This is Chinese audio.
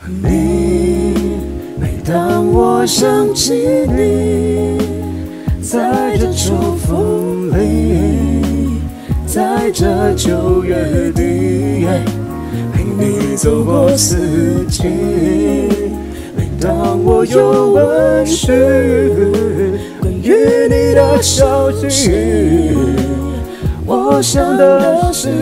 你。每当我想起你，在这秋风里，在这9月底，陪你走过四季。每当我有问询关于你的消息，我想的是